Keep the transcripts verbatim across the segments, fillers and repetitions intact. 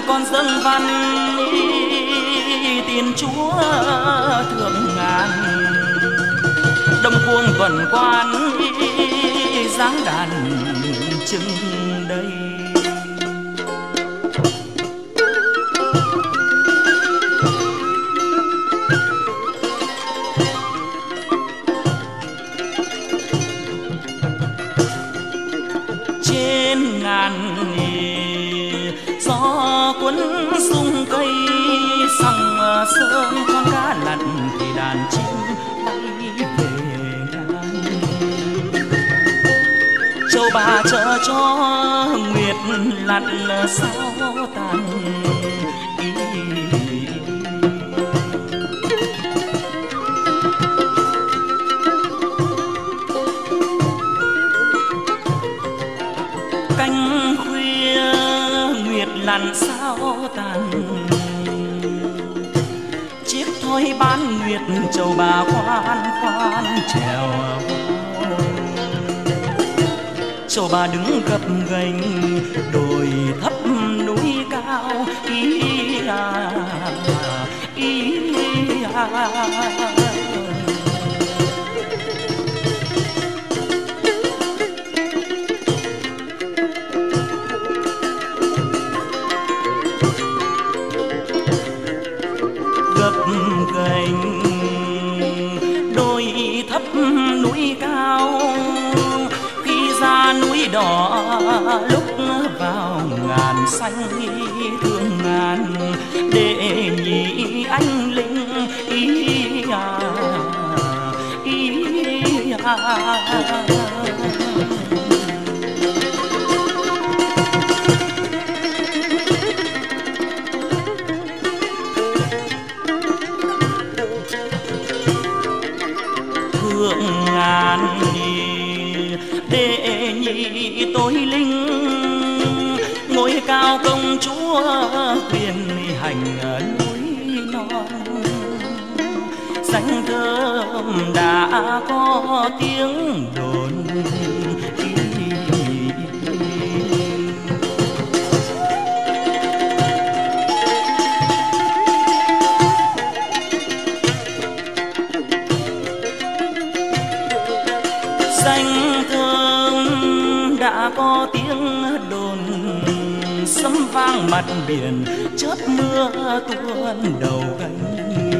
con dâng văn tiền chúa thượng ngàn, đông cuông tuần quan dáng đàn chừng đây. Trên ngàn gió cuốn sung cây, sông sớm con cá lặn thì đàn chim bay về đàn. Châu bà chờ cho nguyệt lặn sao tàn, canh khuya nguyệt lặn sao tàn. Chiếc thoi bán nguyệt châu bà khoan khoan trèo. Châu bà đứng gập ghềnh đồi thấp núi cao, ý à, ý à. Gập ghềnh đồi thấp núi cao, khi ra núi đỏ lúc vào ngàn xanh thương ngàn, để nhị anh linh ý à, ý à. Thượng ngàn để nhị tôi linh, ngôi cao công chúa quyền hành núi non. Danh thơm đã có tiếng đồn, danh thơm đã có tiếng đồn. Sấm vang mặt biển chớp mưa tuôn đầu gánh,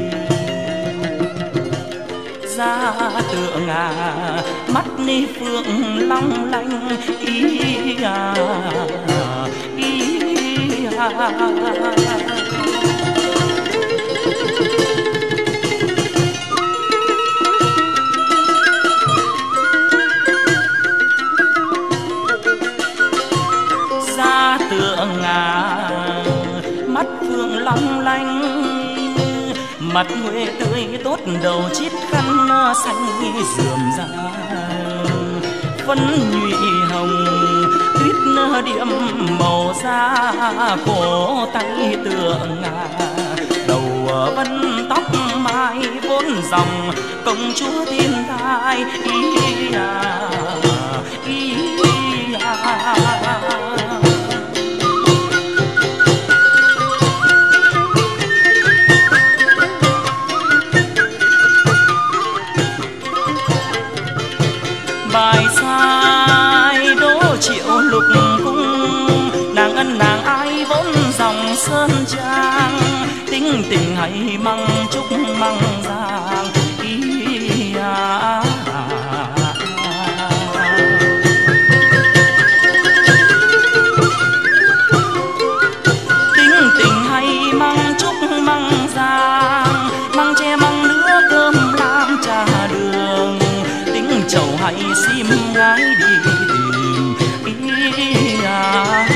ra tượng à mắt ni phượng long lanh ý à, ý à. Tượng à mắt phương long lanh, mặt huệ tươi tốt đầu chiết khăn xanh rườm rà. Phấn nhụy hồng tuyết điểm màu da, cổ tay tượng à đầu vân tóc mai vốn dòng công chúa thiên thai ý à, ý à. Bài sai đố triệu lục cung, nàng ân nàng ai vốn dòng sơn trang. Tính tình hay măng trúc măng giang ý à. Tính tình hay măng trúc măng giang, măng tre măng lứa cơm lam trà đường. Chầu hay sim gái đi tìm ý à.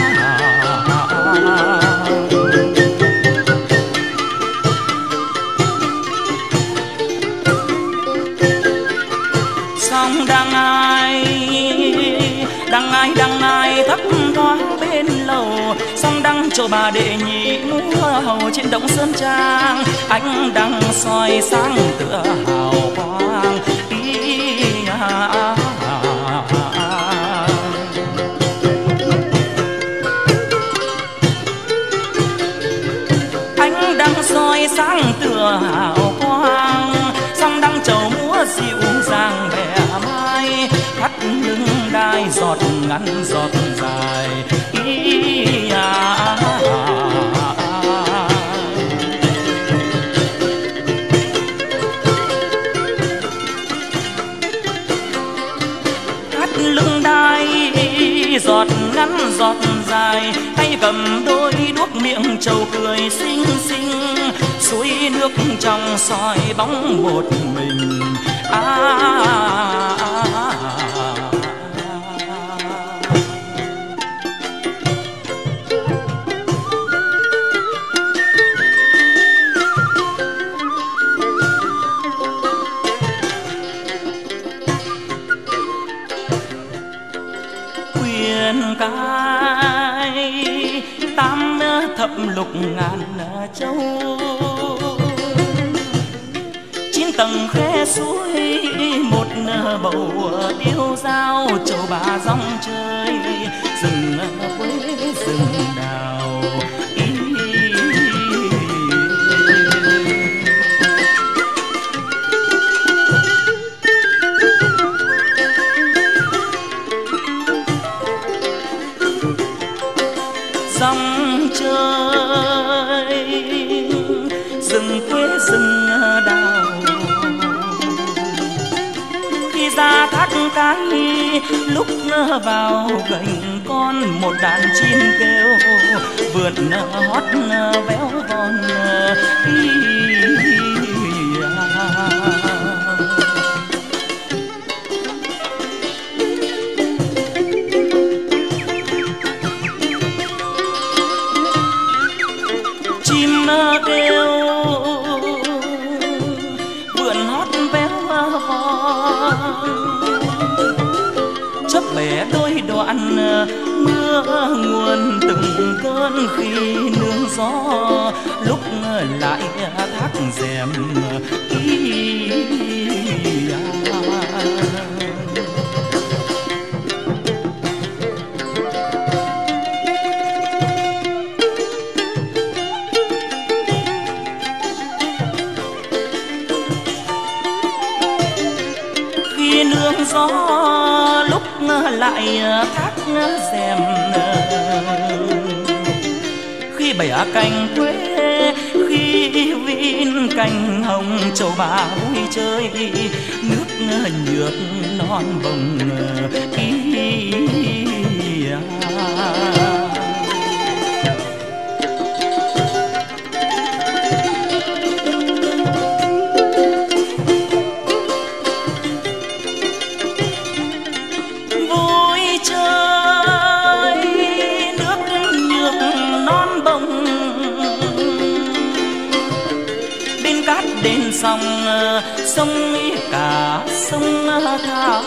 Song đang ai đang ai đang ai thấp thoáng bên lầu, song đăng cho bà đệ nhị múa hầu trên động sơn trang. Ánh đăng soi sáng tựa hào quang ý à. ngắn giọt dài. Ý à, à, à, à. Hát lưng đai giọt ngắn giọt dài, tay cầm đôi đuốc miệng trầu cười xinh xinh, suối nước trong soi bóng một mình. À, à, à, à. Quyền cai tam thập lục ngàn châu, chín tầng khe suối một bầu tiêu dao, châu bà dòng chơi rừng quê rừng đào. Ý, dòng chơi rừng quê rừng đào. Khi ra thác cái lúc vào gành con, một đàn chim kêu vượt hót véo von. Ý, à. Chim kêu vượn hót véo von, chớp bẻ đôi đoạn mưa nguồn từng cơn khi nương gió, lúc lại thác rèm. Ý, à. Khi nương gió lúc lại thác rèm, khi bẻ cành quế khi vin cành hồng, châu bà vui chơi nước nhược non bồng. Ý, à. Đến sông sông cả sông thao,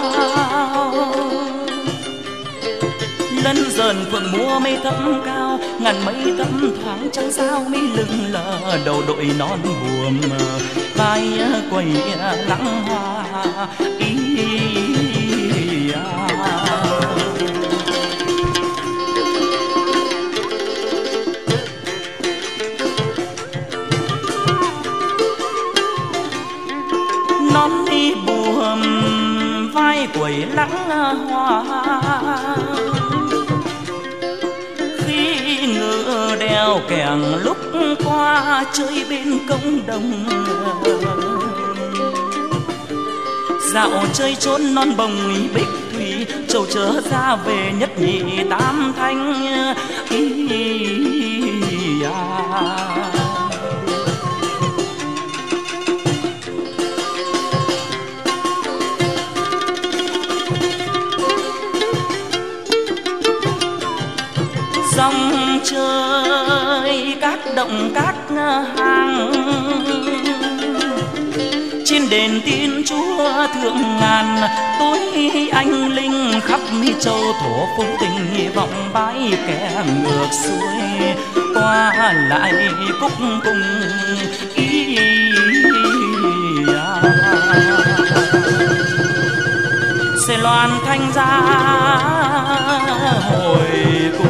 lân dần phượng múa mây thấp cao, ngàn mây thấp thoáng trăng sao mi lưng lờ, đầu đội non buồm vai quầy lắng hoa. Ý, à. Non đi buồm vai quầy lắng hoa, khi ngựa đèo kẻng lúc qua chơi bên công đồng, dạo chơi chốn non bồng bích thủy, trầu chớ ra về nhất nhị tam thanh. Ý, à. Dòng chơi các động các hang, trên đền Thiên Chúa thượng ngàn, tối anh linh khắp châu thổ phong tình vọng bái kẻ ngược xuôi qua lại cúc cùng. Ý, à. Sẽ loan thanh ra hồi cùng.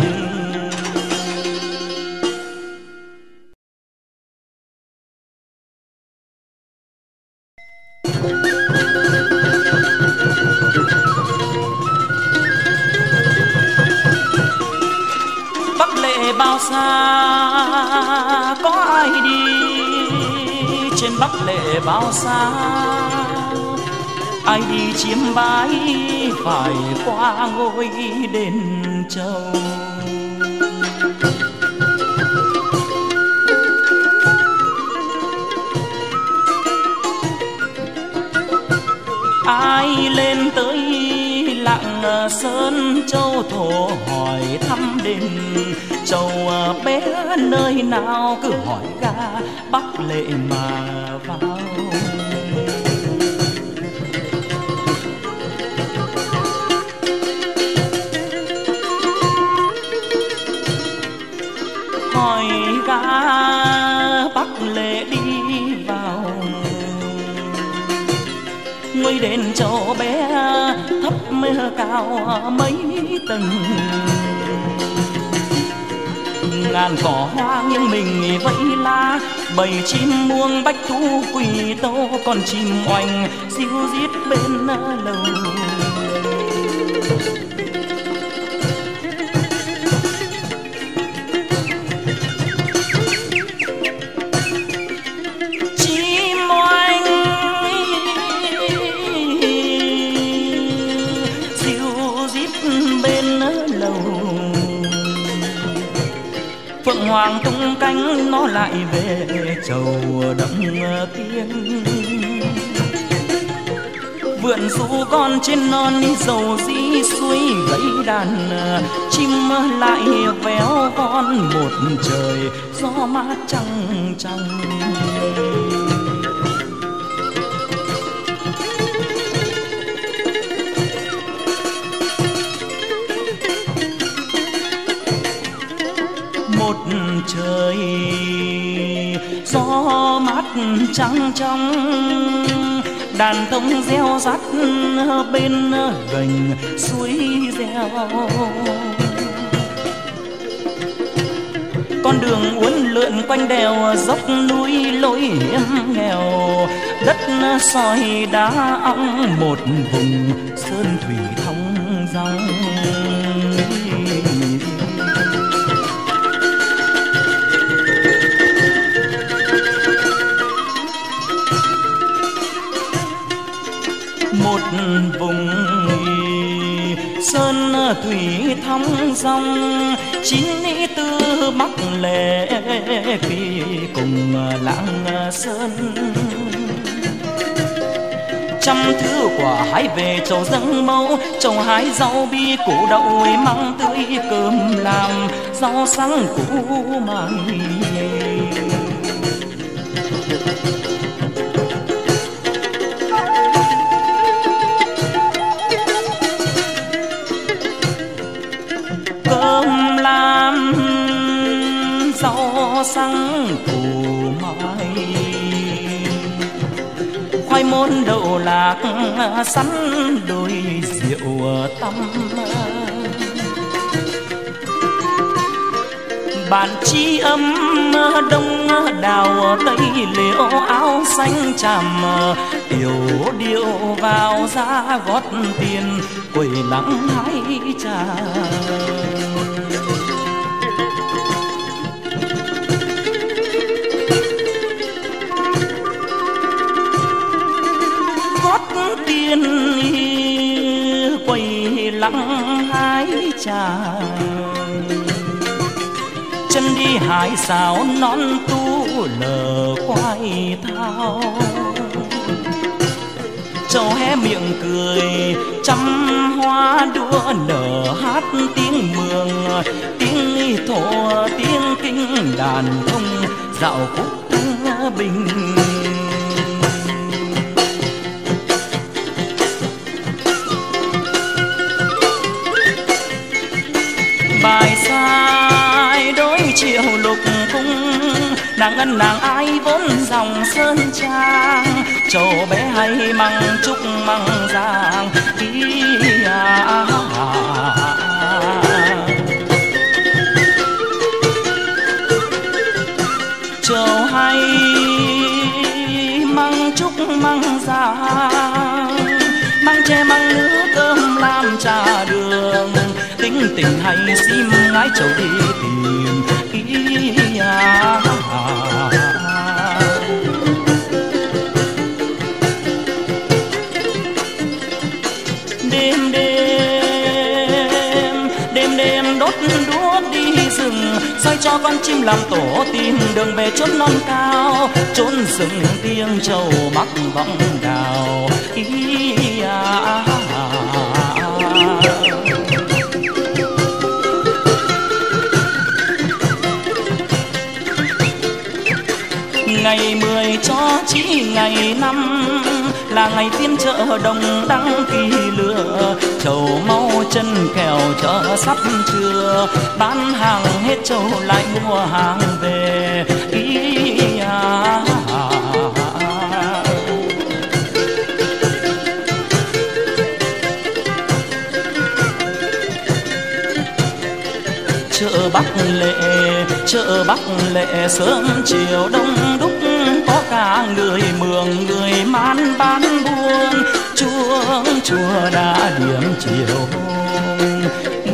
bao xa có ai đi, trên Bắc lệ bao xa ai đi chiêm bái phải qua ngôi đền Châu. Ai lên tới Lạng Sơn Châu thổ hỏi thăm đền Châu bé nơi nào, cứ hỏi ga Bắc lệ mà vào. Hỏi ga Bắc lệ đi vào, ngôi đền Châu bé thấp cao mấy tầng, ngàn cỏ hoa nghiêng mình vẫy lá, bầy chim muông bách thú quỳ tâu, còn chim oanh ríu rít bên lầu. Phượng hoàng tung cánh nó lại về Châu Động Tiên. Vượn ru con trên non đi dầu dĩ suối gãy đàn, chim lại véo von một trời gió mát trăng trăng. Một trời gió mát trăng trong, đàn thông reo rắt bên gành suối reo. Con đường uốn lượn quanh đèo dốc núi lối hiểm nghèo, đất sỏi đá ong một vùng sơn thủy thong dong. Một vùng sơn thủy thong dong, chín ý tư Bắc lệ kỳ cùng Lạng Sơn. Trăm thứ quả hái về Châu dâng mẫu, Châu hái rau bi củ đậu măng tươi, cơm làm rau xăng củ măng. Cơm làm rau xăng củ mai, khoai môn đậu lạc sắn đôi rượu tăm. Bàn chi âm đông đào tây liễu áo xanh tràm, tiểu điệu vào ra gót tiền quầy lắng hái trà. Gót tiền quầy lắng hái trà, chân đi hái sáo non tu lờ quai thao. Châu hé miệng cười trăm hoa đua nở, hát tiếng mường tiếng thổ tiếng kinh, đàn thông dạo khúc thanh bình. Bài sai đối chiều lục cung, nàng ngân nàng ai vốn dòng sơn trang. Châu bé hay măng trúc măng giang ý à, à, à. Châu hay măng trúc măng giang, măng tre măng nước cơm làm trà đường, tính tình hay sim ngái trầu đi tìm ý à. Đêm đêm đêm đêm đốt đuốc đi rừng, xoay cho con chim làm tổ tìm đường về chốn non cao, chốn rừng tiếng trầu mắc vọng đào ý à. Ngày mười cho chỉ ngày năm là ngày phiên chợ đồng đăng kỳ lửa, trầu mau chân kèo chợ sắp trưa, bán hàng hết trầu lại mua hàng về ý à. Chợ Bắc Lệ, chợ Bắc Lệ sớm chiều đông đúc, có cả người Mường người Man bán buôn, chuông chùa đã điểm chiều hôm.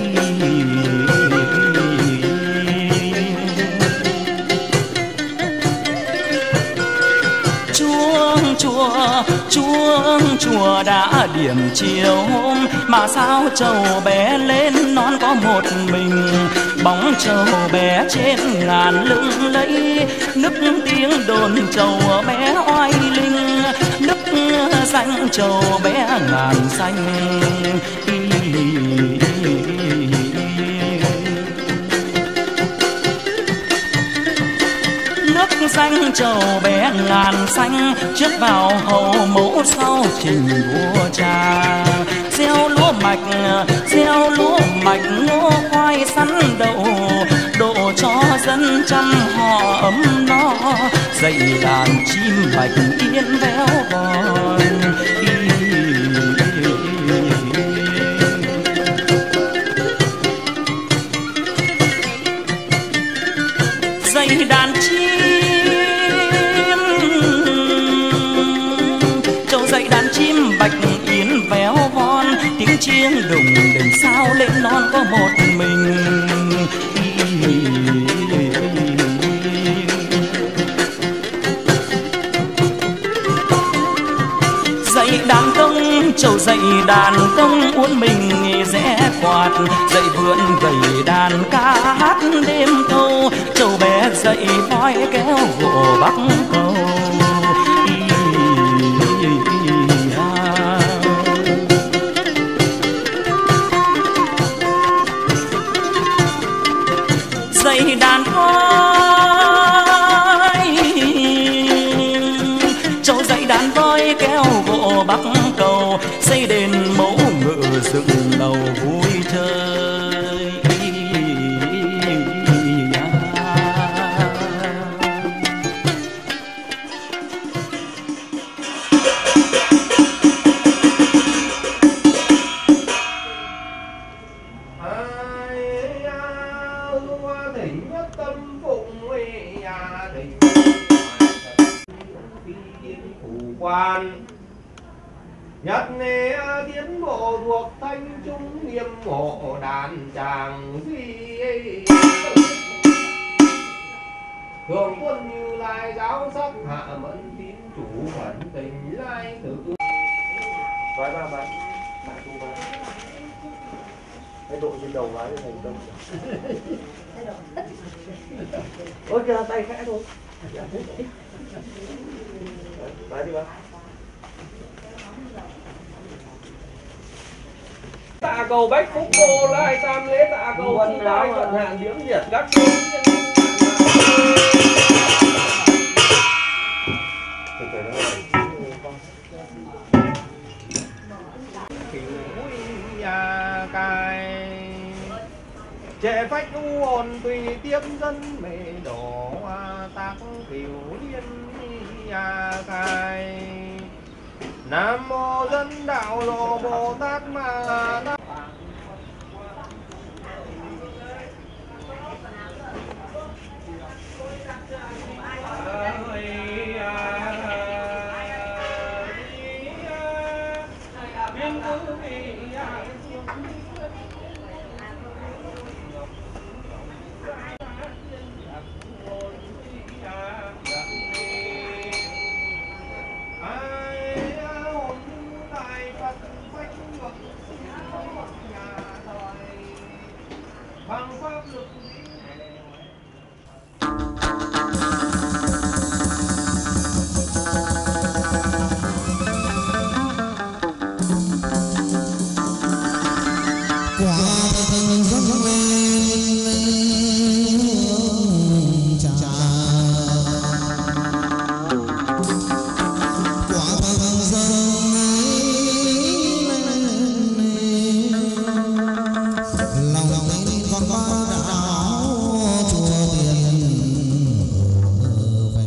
Chuông chùa, chuông chùa đã điểm chiều hôm, mà sao trầu bé lên non có một mình, bóng trầu bé trên ngàn lưng lấy, nức tiếng đồn trầu bé oai linh, nức danh trầu bé ngàn xanh. Nước xanh trầu bé ngàn xanh, trước vào hầu mẫu sau trình vua cha, gieo lúa mạch gieo lúa mạch ngô khoai sắn đậu, độ cho dân chăm họ ấm no, dạy đàn chim bạch yên véo von. Dạy đàn chim, châu dạy đàn chim bạch yên véo von, tiếng chiêng đùng đỉnh sao lên non có một mình. Dạy đàn công, châu dạy đàn công uốn mình rẽ quạt, dạy vượn gầy đàn ca hát đêm thâu, châu bé dạy voi kéo gỗ bắc cầu. Dạy đàn voi, châu dạy đàn voi kéo gỗ bắc cầu, xây đền mẫu ngự dựng lầu vui chơi. Nhất nghe tiến bộ thuộc thanh trung nghiêm hộ đàn chàng duy, thường quân Như Lai giáo sắc hạ mẫn tín chủ phận tình lai tự. Vái ba vái, ba tu vái. Cái độ trên đầu vái thành công. Ôi kìa tay khẽ thôi. Vái đi ba. Tạ cầu bách phúc cô lai tam lễ, tạ cầu chi lai vận hạn điểm diệt các số. Trẻ phách u hồn tùy tiếp dân mê đổ tác kiểu liên a khai. Nam mô dân đạo lộ Bồ Tát Ma Tát. bằng pháp lực quả thân dâng lên trà quả thân dâng lên lòng tin con ba đảo chùa tiền về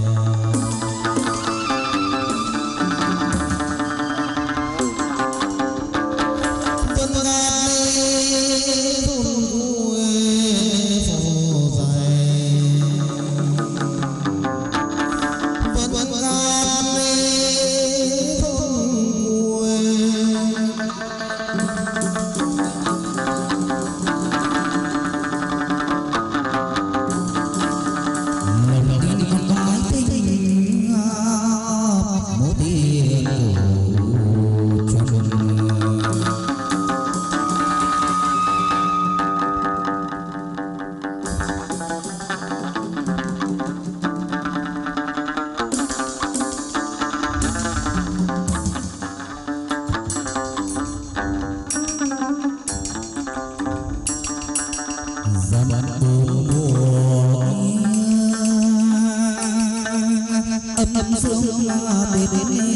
âm dương là đến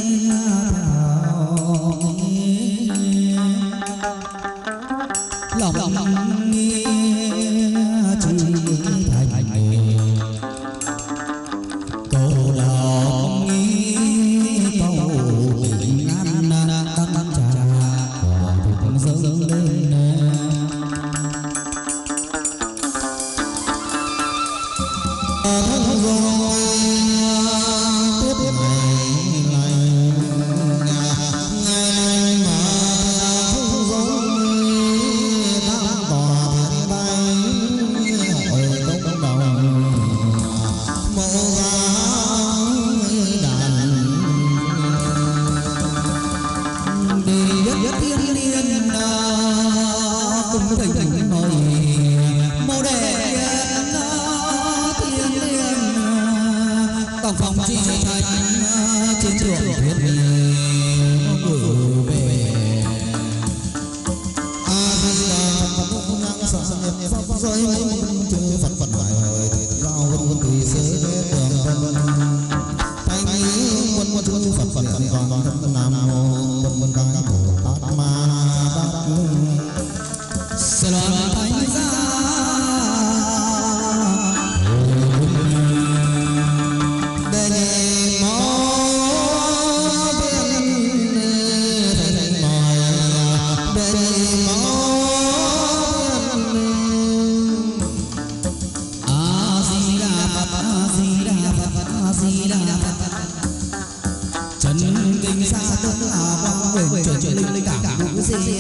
lòng lòng nghe chỉ thành cầu lòng nghe cầu bình an tăng trà cũng dâng lên phòng chi thành chiến trường thuyết gửi về a di đà phật năng sở nhập pháp giới chư phật phật đại hội giao quân tùy giới đường vân thanh ý quân quân chư phật phật điện còn thân nam mô quân quân ca bồ tát ma tát sơ thánh gia trần kinh xa tướng là quang quyền trời trời linh cả ngũ di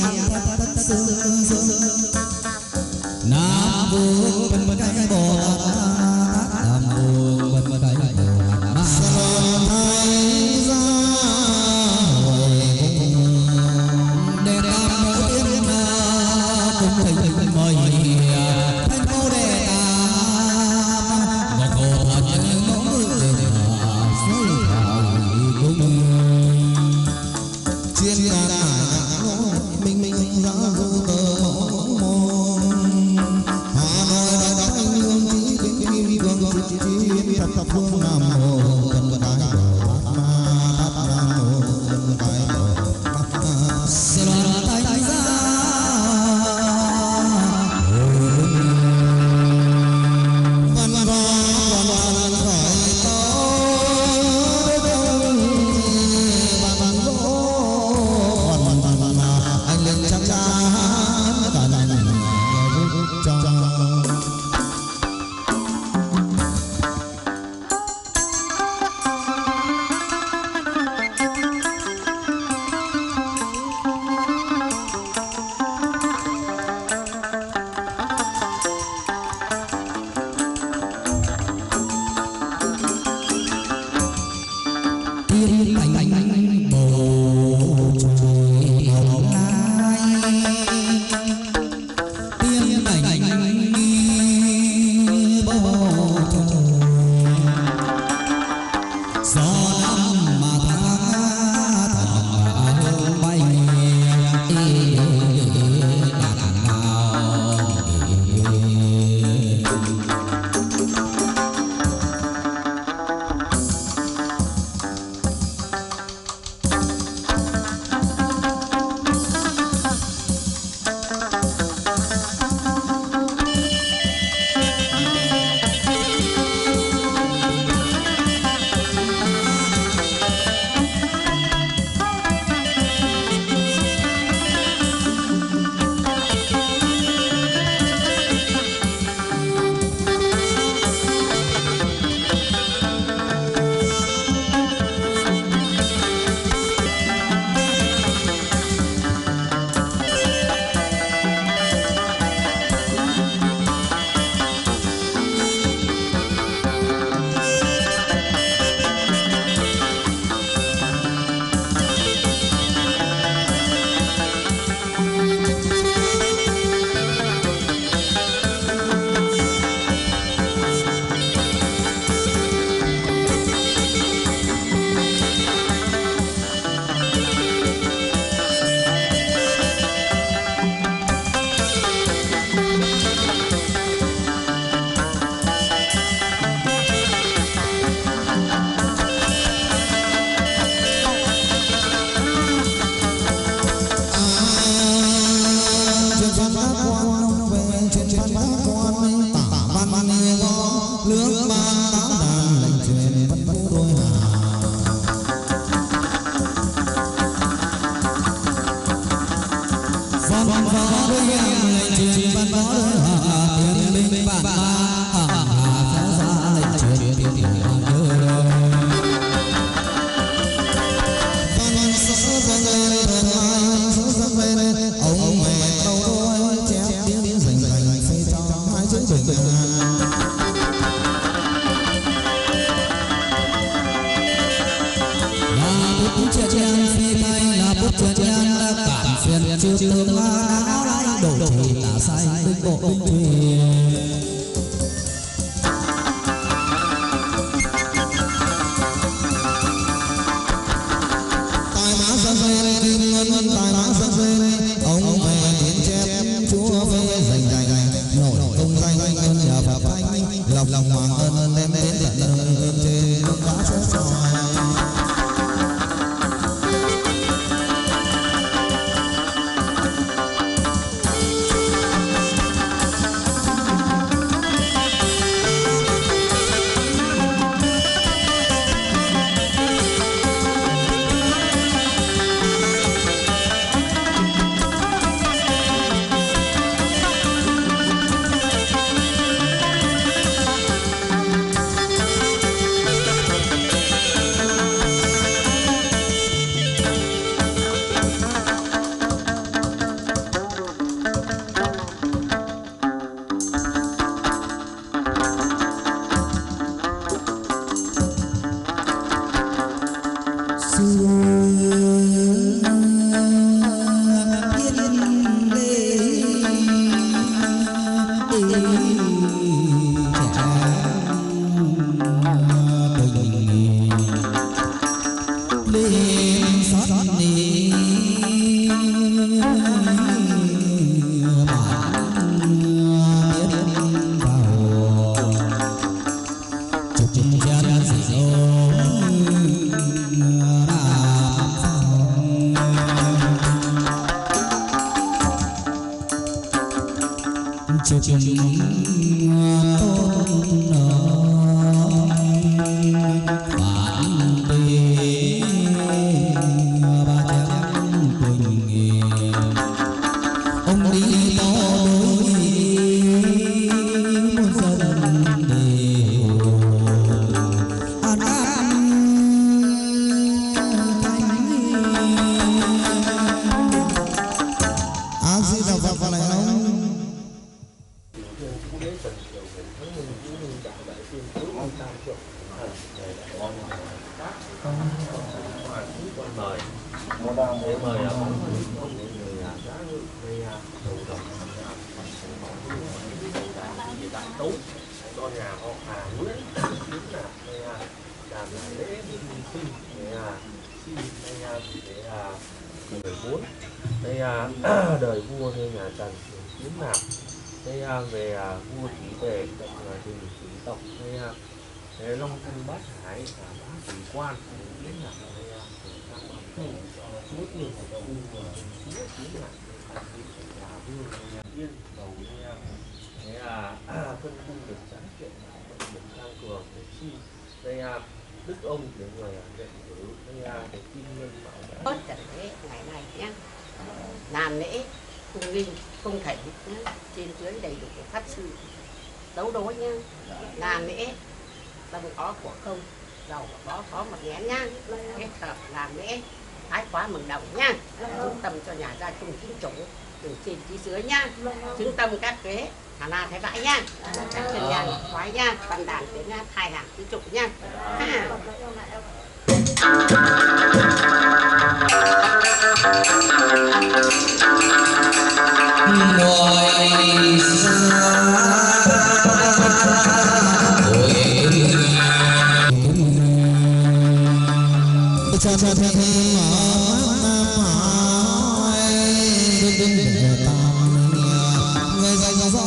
nam mô bần bần cái bồ tát nam mô bần bần cái bồ tát sa thai gia hội đề tam mô tiên cùng thầy thầy mời thanh mô đề tam ngọc hồ nhân mẫu đề suy thảo cung chuyên gia truyền nhân cảm xuyên chư tướng áo lại đổi thì tả sai binh bộ binh thuyền tài mã sơn dây kim ngân tài mã sơn dây ông về tiến chép chúa về dành dành nổi công danh ơn nhà pháp anh lòng lòng hoàng ơn đem đến tận nơi trên đã chết rồi. Đời vua theo nhà Trần kiếm nạp đây về vua chỉ về động là đình quý tộc đây Long Cung Bát Hải và Bát Thủy Quan kiếm nạp đây chúa tiền của vua chúa kiếm nạp là vua yên đầu đây thế là phân cung được trắng chuyện được tăng cường để chi đây đức ông để người đệ tử đây để kim nhân bảo tốt trận thế ngày này nhé, làm lễ cung nghinh cung thỉnh nhé, trên dưới đầy đủ pháp sư đấu đối nhá, làm lễ tâm có của không giàu có có một nén nhá, kết hợp làm lễ thái quá mừng đồng nhá, trung tâm cho nhà gia chung chính chủ từ trên chí dưới nhá, chứng tâm các kế Hà Na Thái Bãi nha, các chân nhà khoái nha, văn đàn tiếng hai hàng tứ trụ nha. Ha. Ngồi xa cha cha cha người dạy gió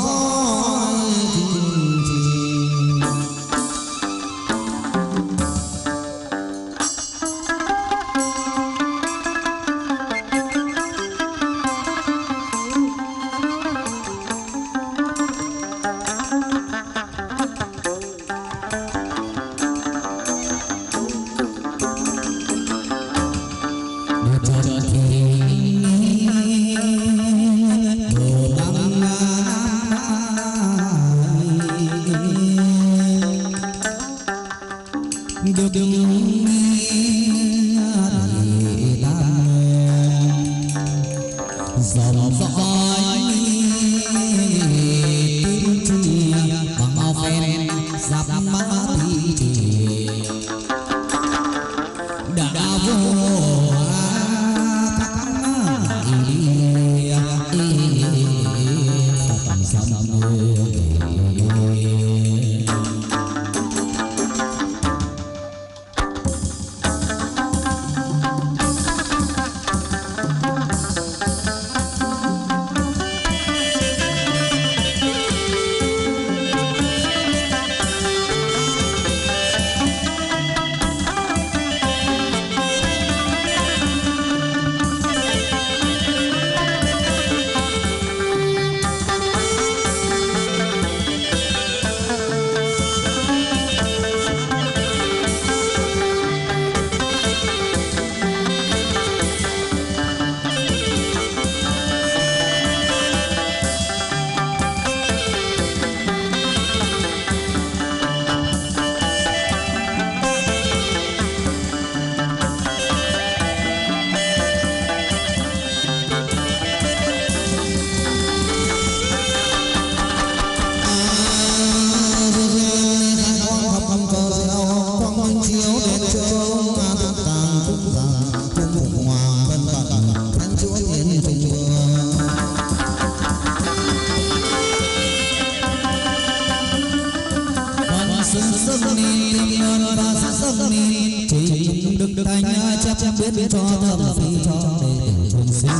biết cho thầm phi cho đệ tử chúng sinh.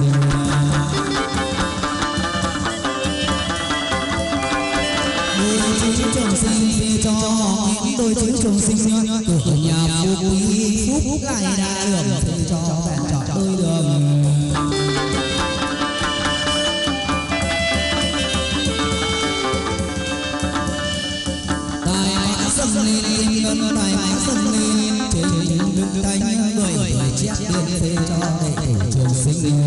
Đôi chữ chúng sinh phi cho đôi chữ chúng sinh cửa nhà phúc quý phúc gài đa đường phi cho vẹn trọn đôi đường. Tài mã dâng lên ngân tài mã dâng lên trên lưng đánh người người chết tiền phê cho đệ tử chúng sinh.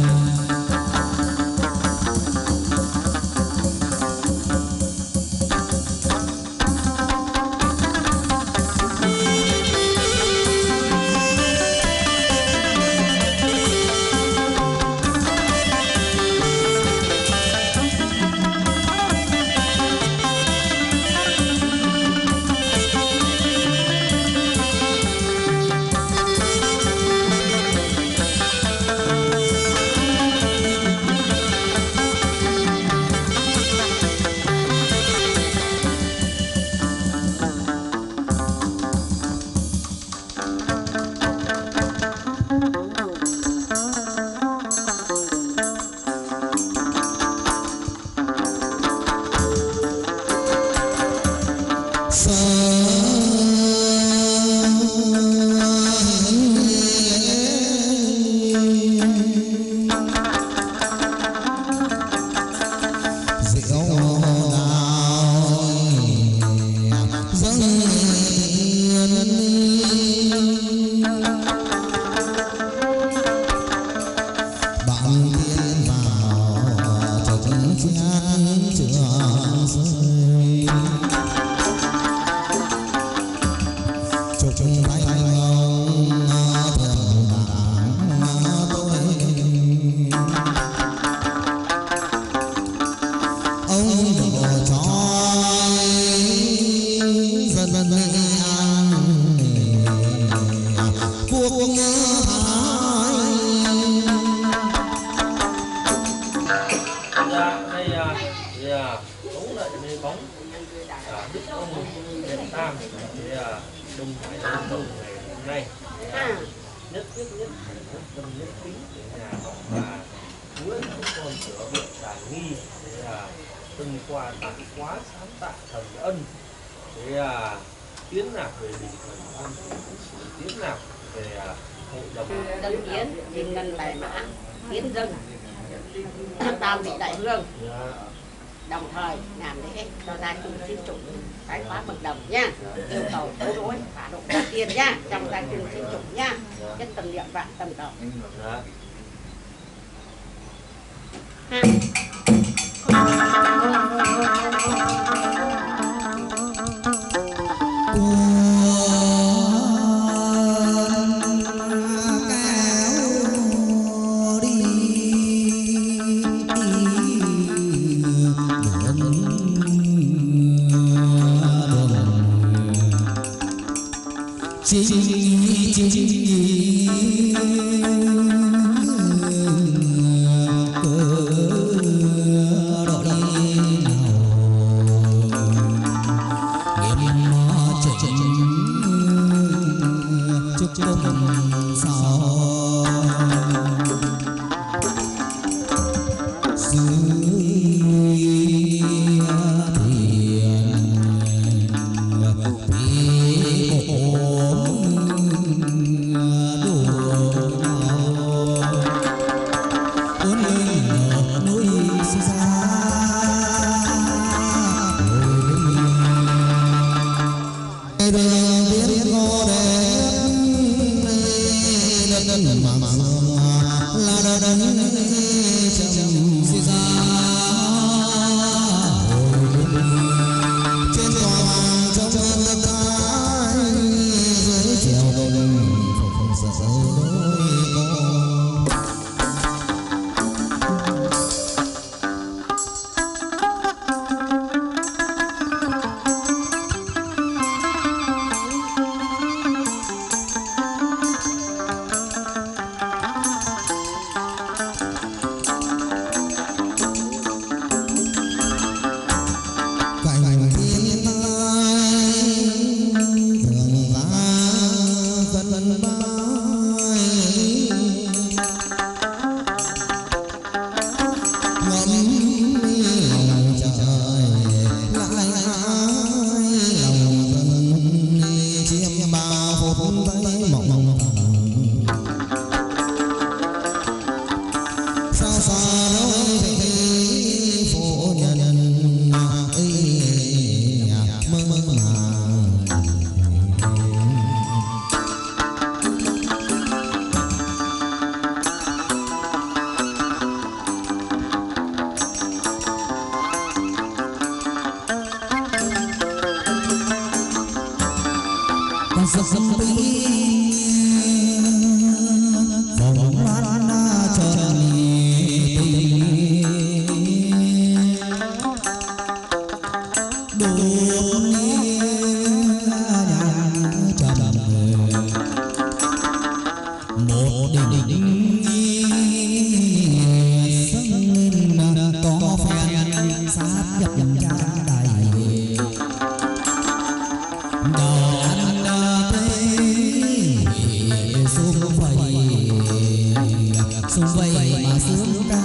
Đồng thời làm lễ cho gia chung sinh chủng cái khóa bậc đồng nha, yêu cầu bố đối phá độ gia tiên nha, trong gia chung sinh chủng nha, nhất tâm niệm vạn tâm cầu. xung vầy mà sướng ca.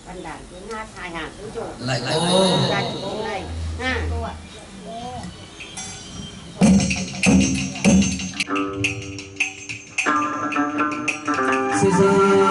Văn đàn tiếng hát hai hàng tiếng trụ. Lại ô. Ra chủ hôm nay. Ha. Xin xin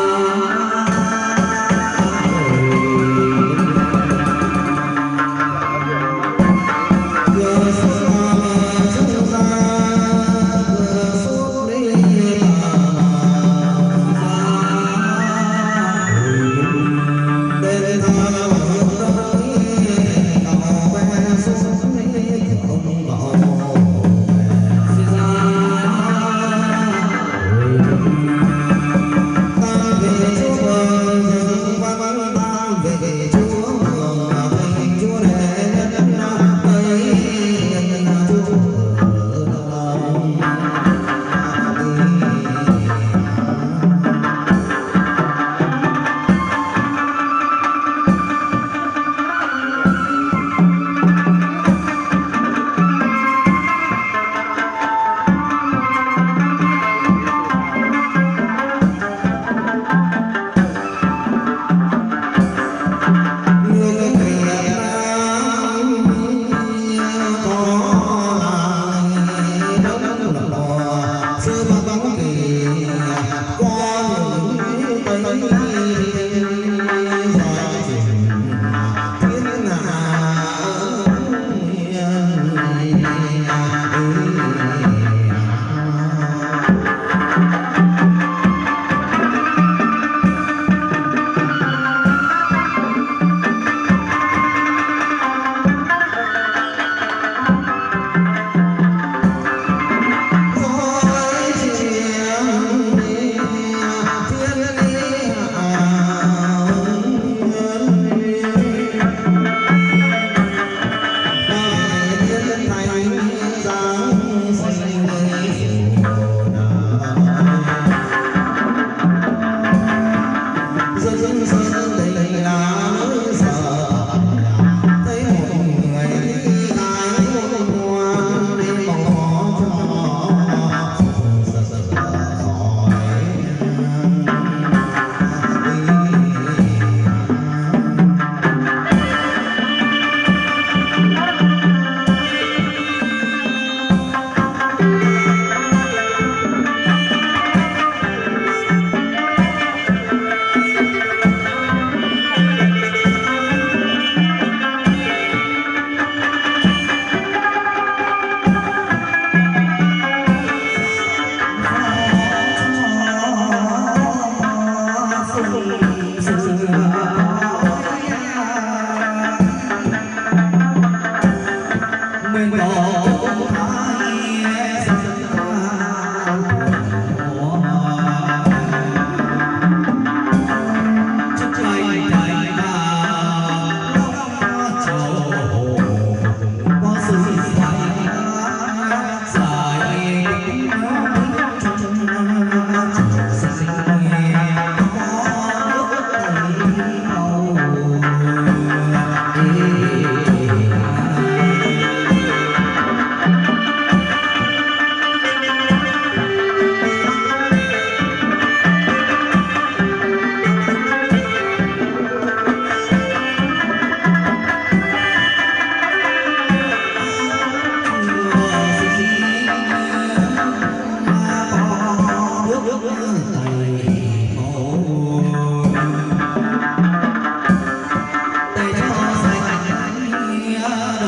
Hãy subscribe cho kênh Ghiền Mì Gõ để không bỏ lỡ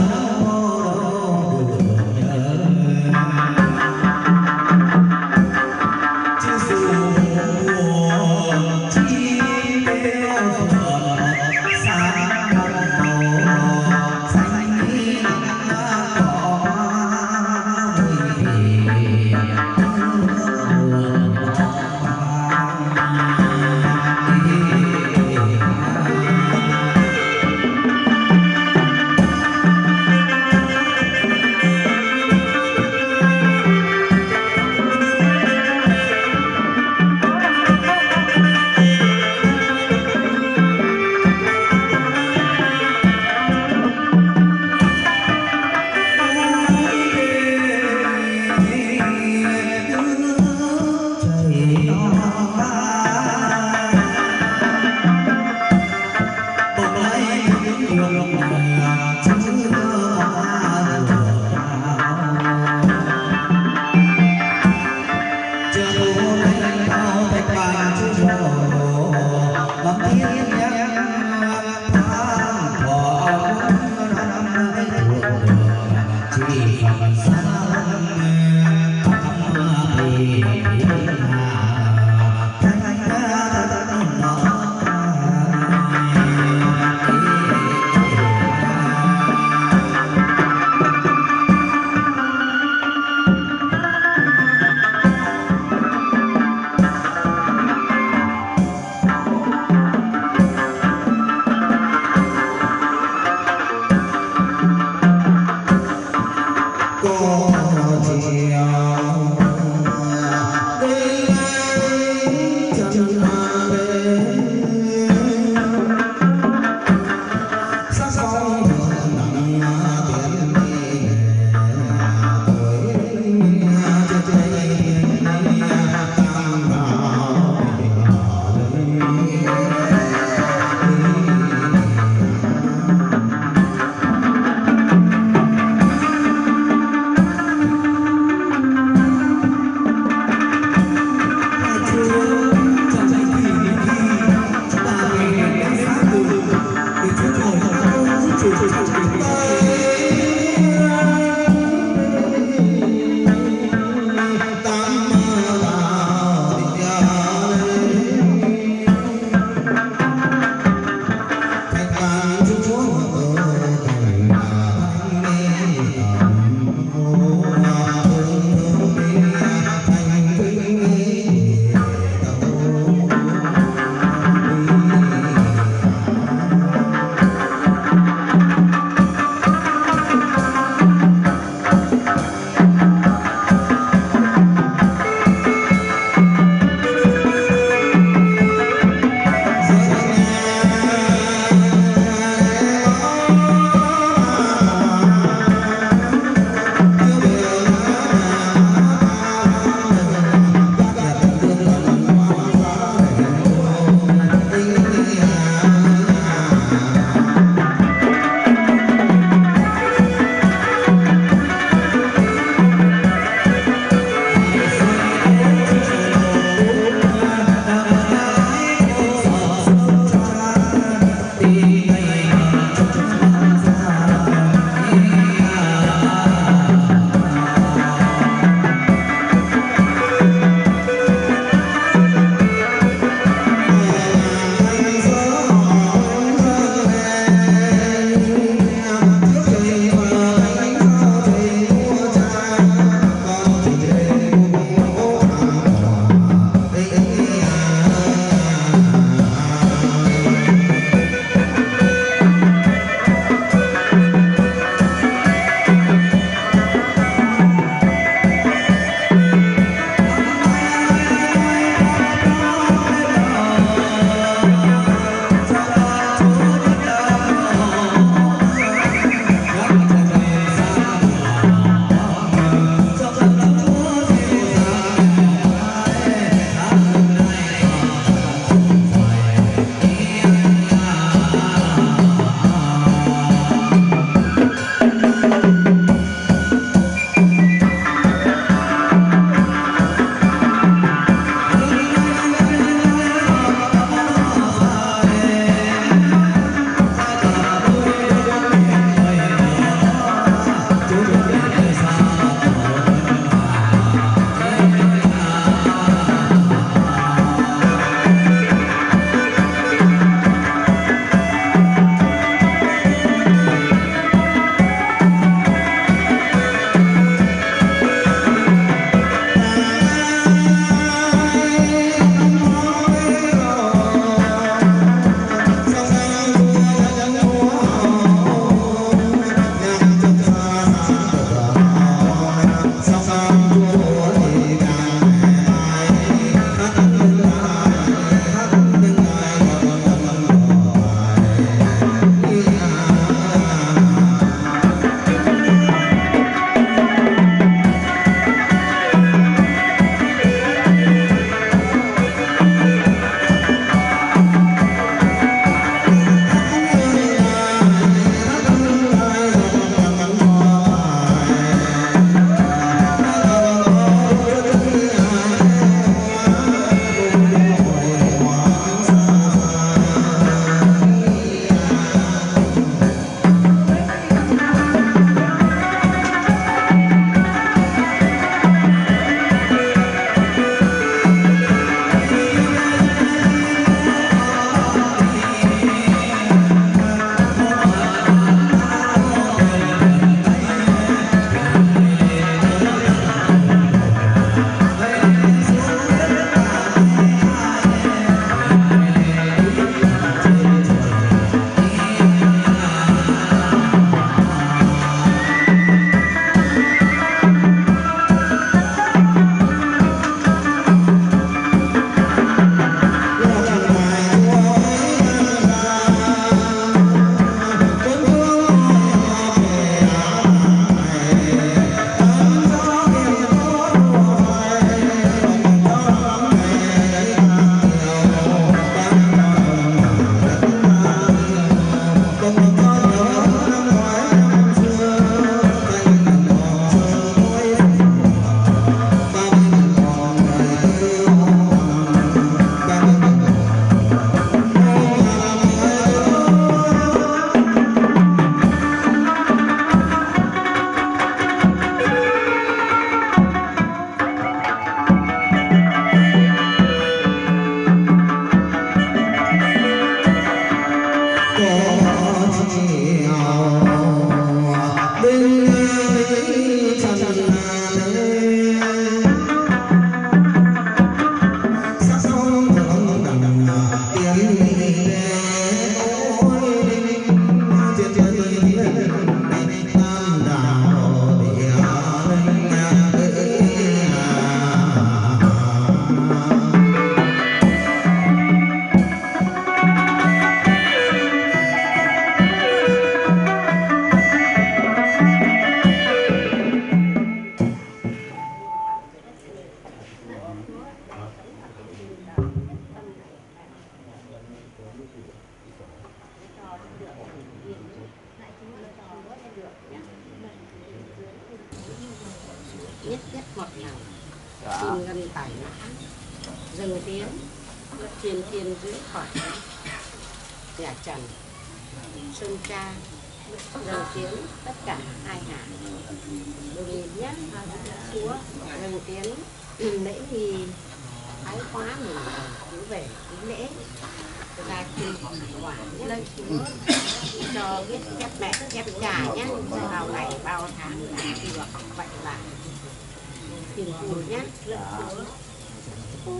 nhất nhất một lòng Dạ. xin ngân tài mã dâng tiến thiên thiên dưới khỏi nhà Trần Sơn Tra dâng tiến tất cả hai hạ đôi nghìn nhé chúa dâng tiến lễ nghi thái quá mừng cứu về quý lễ ra kinh quả lên chúa cho biết phép mẹ phép trà nhé bao ngày bao tháng là được vậy là tiền phù nhé lên chúa.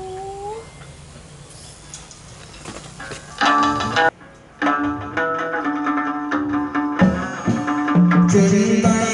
trên tay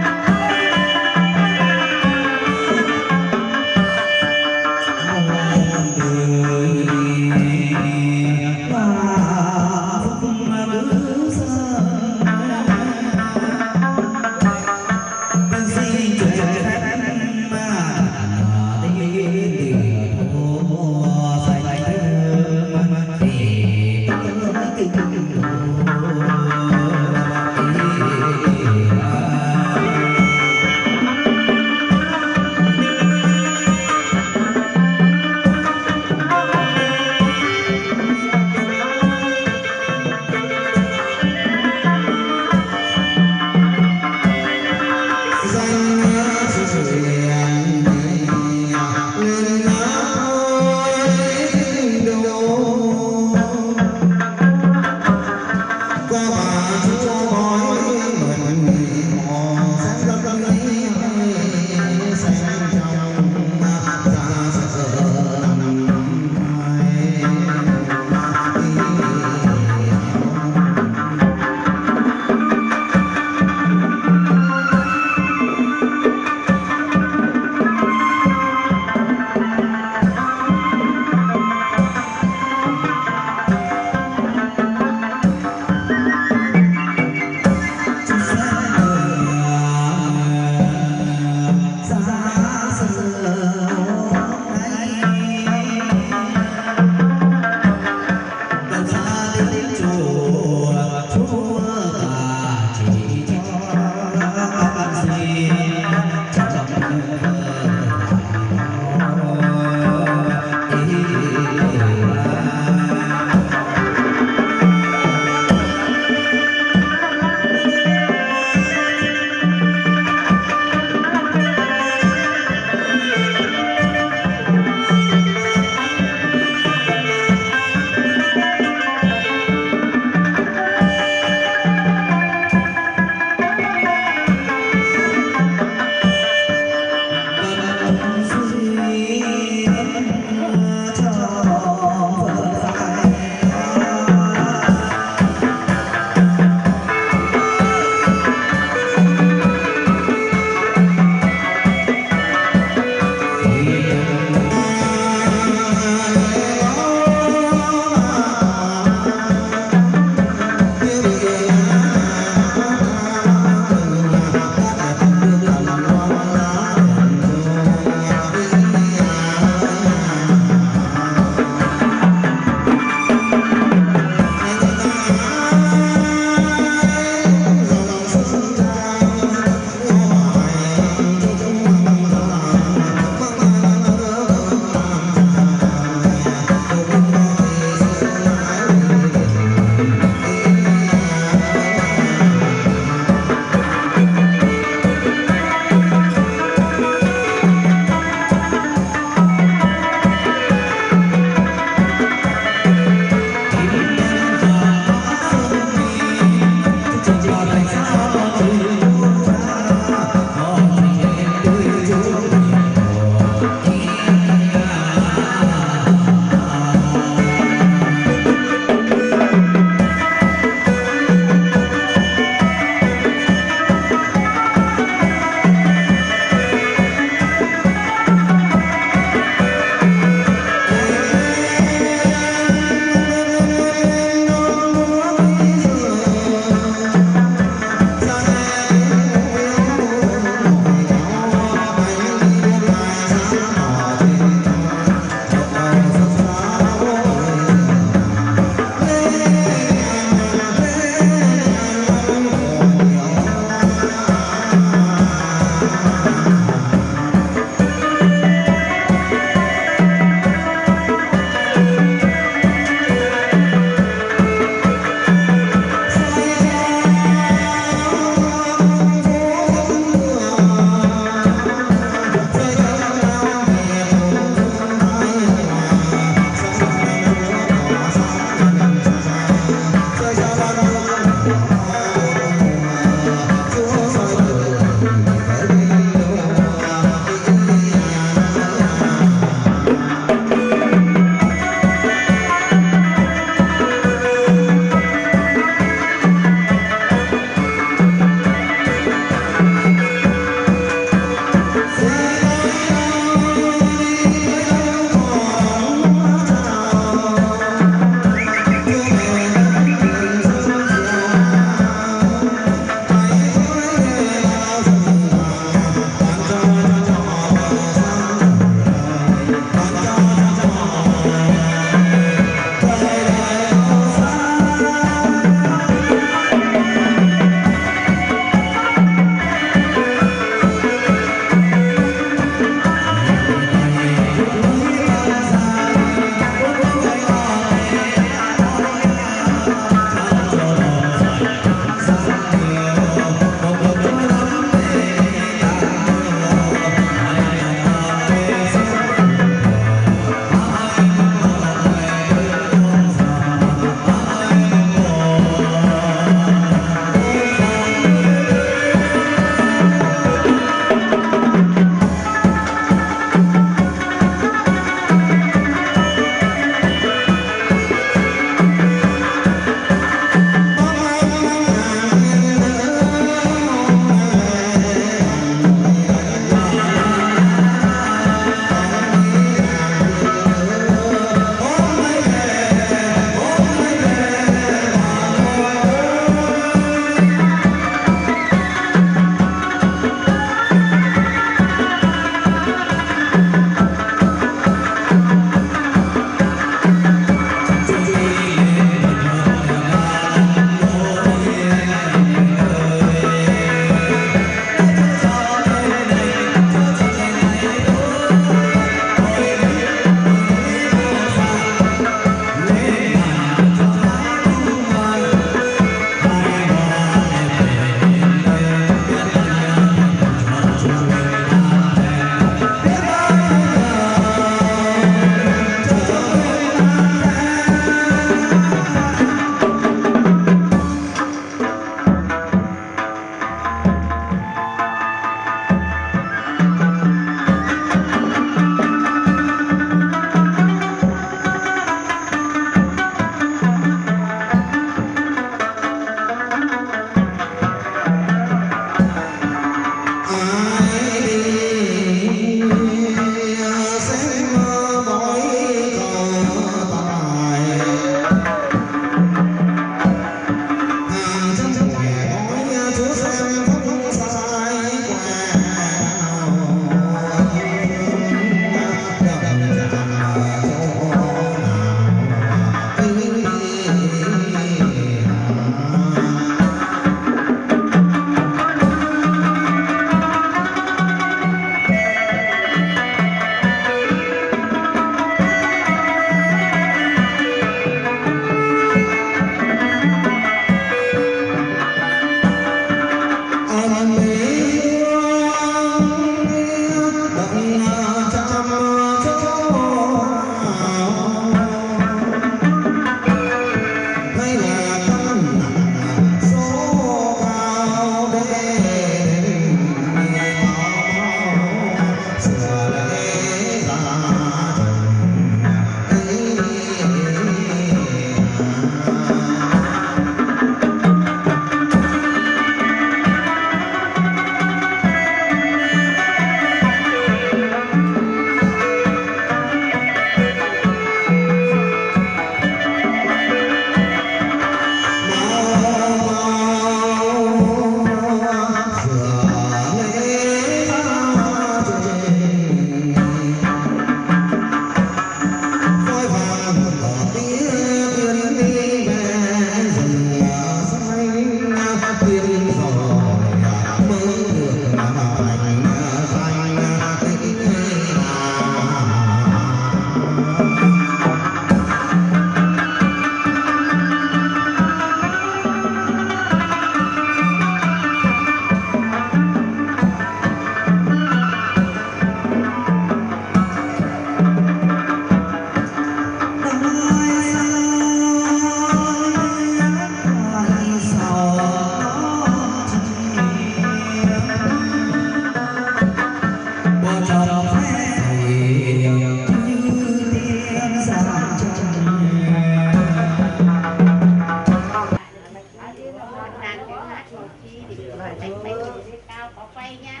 đây nha.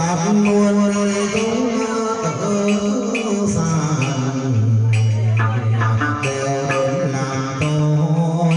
pháp muôn chúng ở xa đều đến làm tôi.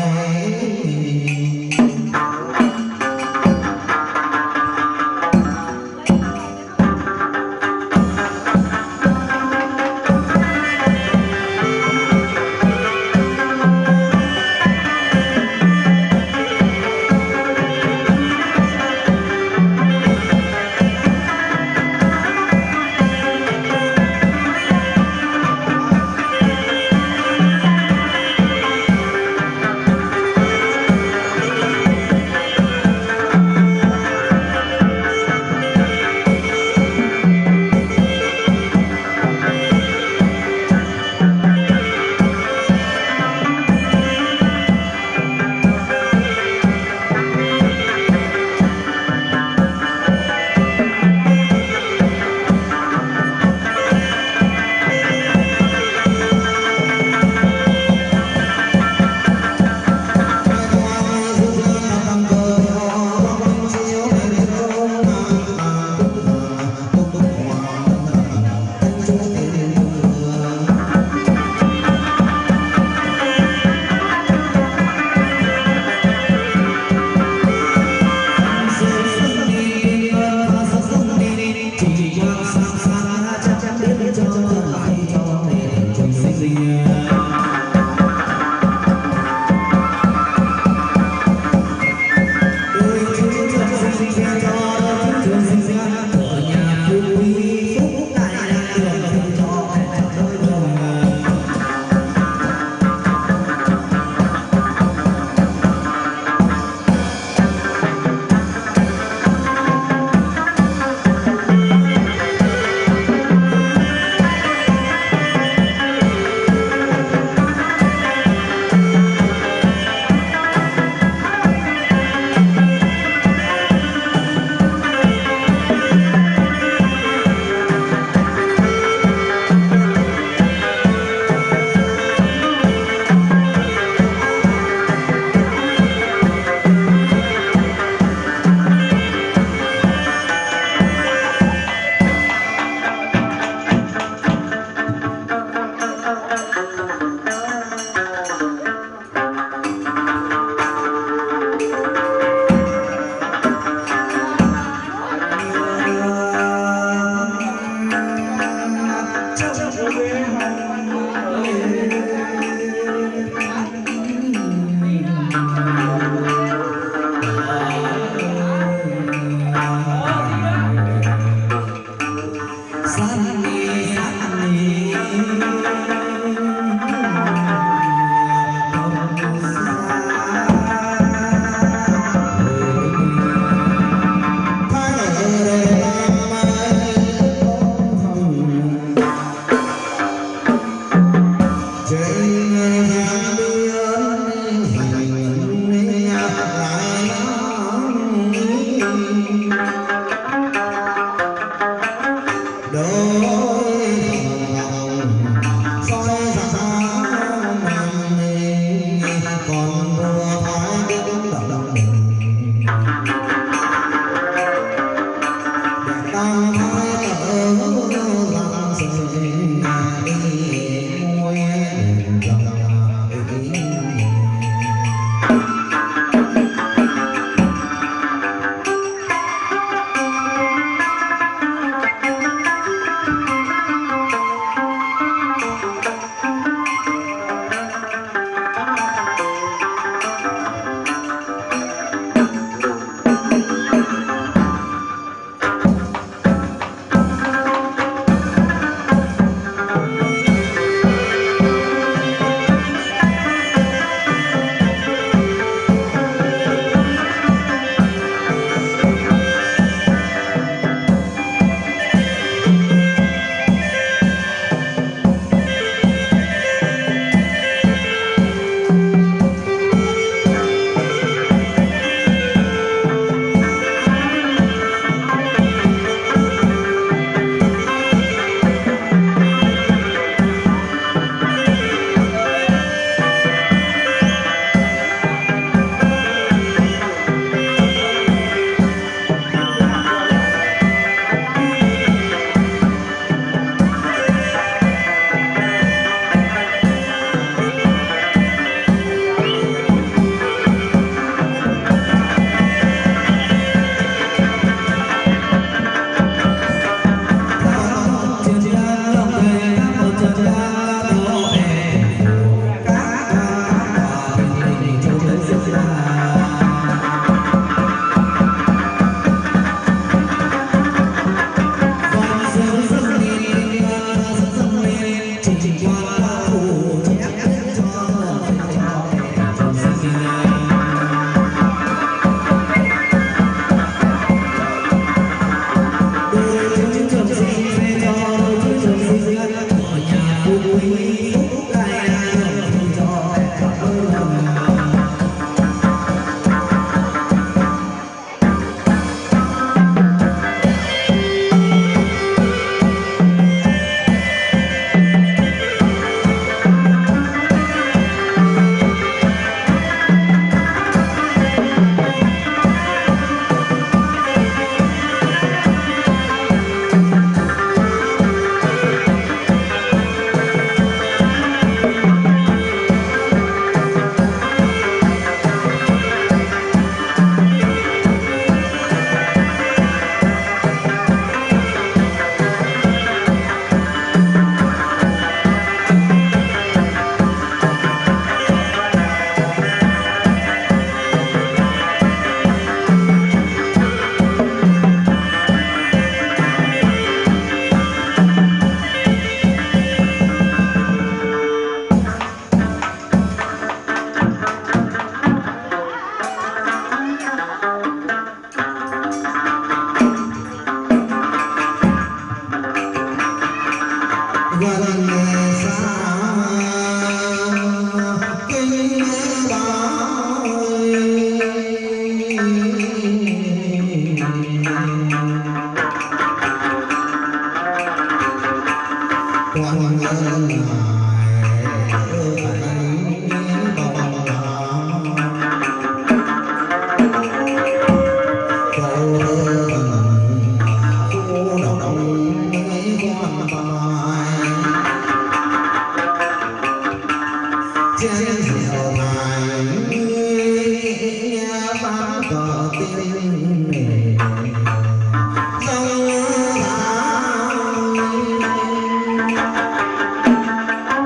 Hãy subscribe cho kênh Ghiền Mì Gõ để không bỏ lỡ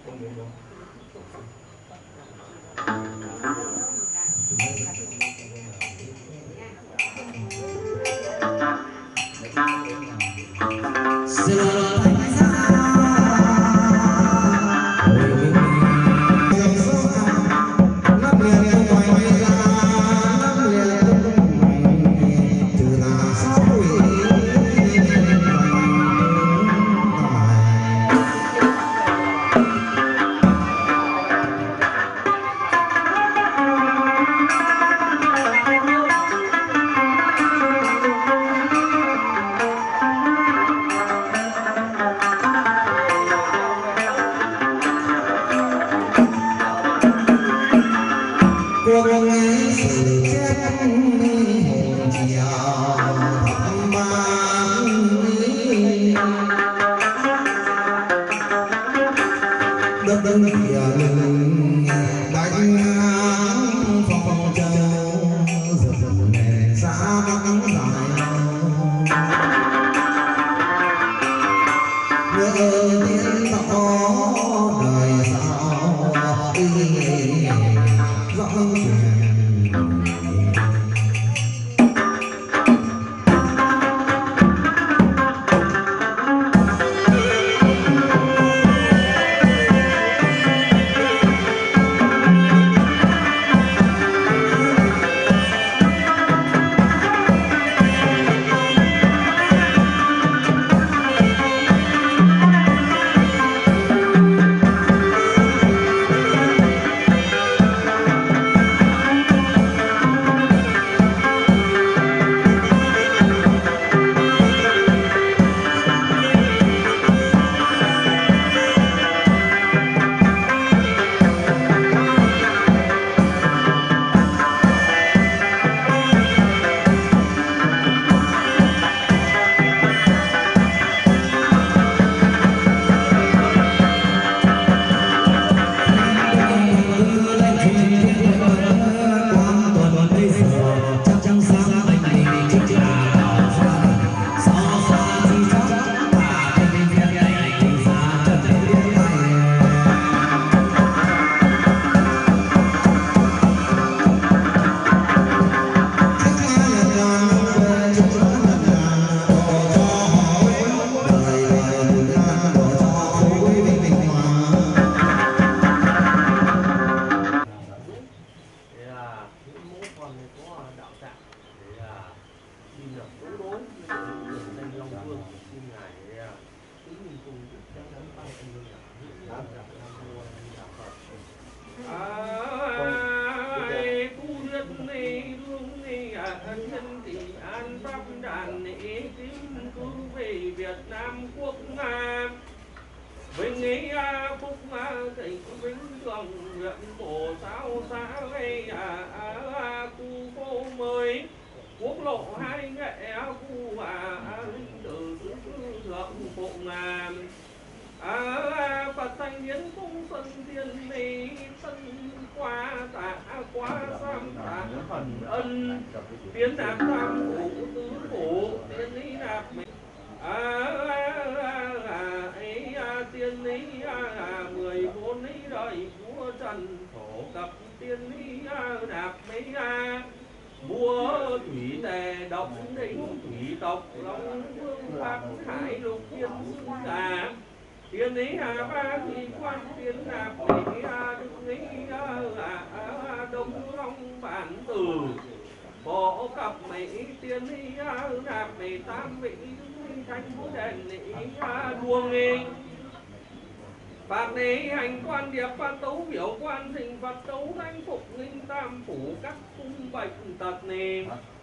Phạt này hành quan điệp phan tấu biểu quan thịnh Phật tấu thánh phục linh tam phủ các cung bệnh tật nề.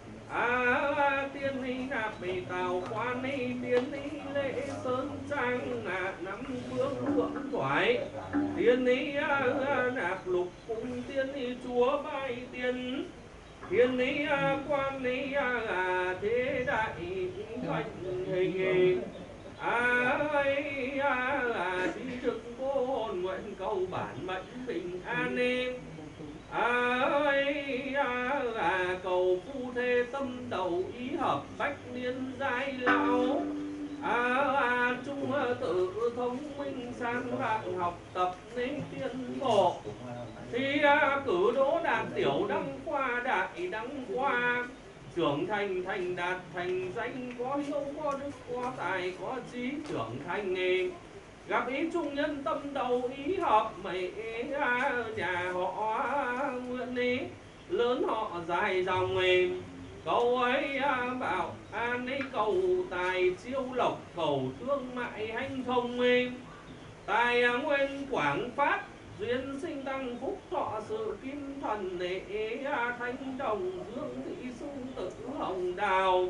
À, tiên ni nạp bề tàu quan ni tiên ni lễ sơn trang à, nắm bước thượng thoại tiên ni à, à, nạp lục cung tiên ni chúa bài tiên tiên ni à, quan ni à, à, thế đại hoành hình à, à, à, trí trực vô hồn nguyện cầu bản mệnh bình an em à, à, à, cầu phu thê tâm đầu ý hợp bách niên giai lão à, trung tự thông minh sang hạng học tập nên tiến bộ thì à, cử đỗ đạt tiểu đăng khoa đại đăng khoa trưởng thành thành đạt thành danh có hiếu có đức có tài có trí trưởng thành nghề gặp ý trung nhân tâm đầu ý hợp mấy nhà họ nguyện ý lớn họ dài dòng nghề cầu ấy bảo an ấy cầu tài chiêu lộc cầu thương mại hanh thông nghề tài nguyên quảng phát duyên sinh tăng phúc thọ sự kim thần để thanh đồng dương thị sung tử hồng đào